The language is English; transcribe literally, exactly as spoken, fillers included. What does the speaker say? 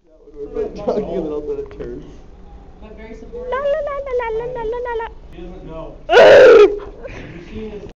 But talking and then all of a sudden it turns. But very supportive. La la la la la la la la la. He doesn't know. Have you seen his